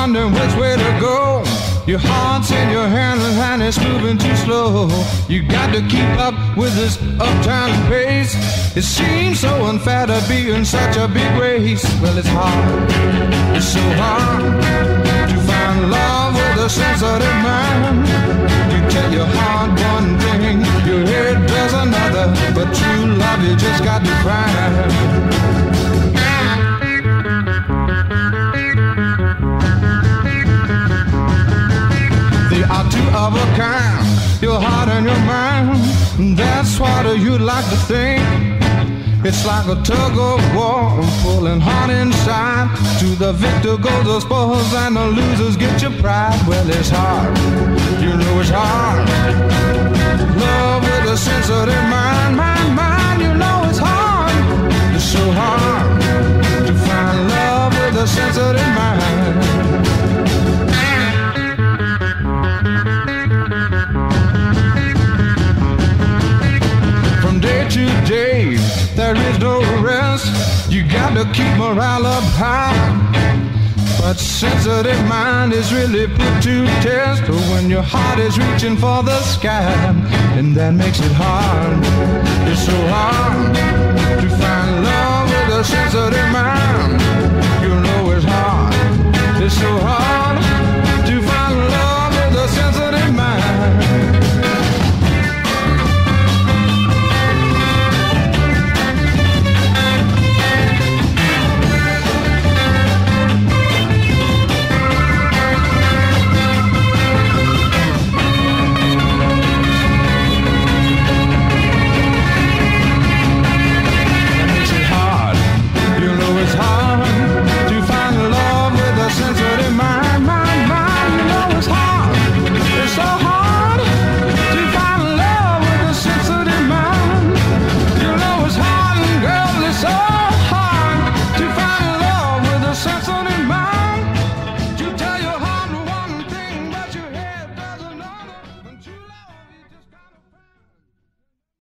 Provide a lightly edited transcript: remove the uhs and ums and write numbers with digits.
wondering which way to go. Your heart's in your hand and it's moving too slow. You got to keep up with this uptown pace. It seems so unfair to be in such a big race. Well, it's hard, it's so hard to find love with a sensitive mind. You tell your heart one thing, your head does another, but true love you just got to find. They are two of a kind, your heart and your mind. That's what you'd like to think. It's like a tug of war, pulling hard inside. To the victor go the spoils and the losers get your pride. Well, it's hard, you know it's hard. Love with a sensitive mind, mind, you know it's hard. It's so hard to find love with a sensitive mind. Day to day, there is no rest. You got to keep morale up high. But sensitive mind is really put to test when your heart is reaching for the sky, and that makes it hard. It's so hard to find love with a sensitive mind. You know it's hard. It's so hard.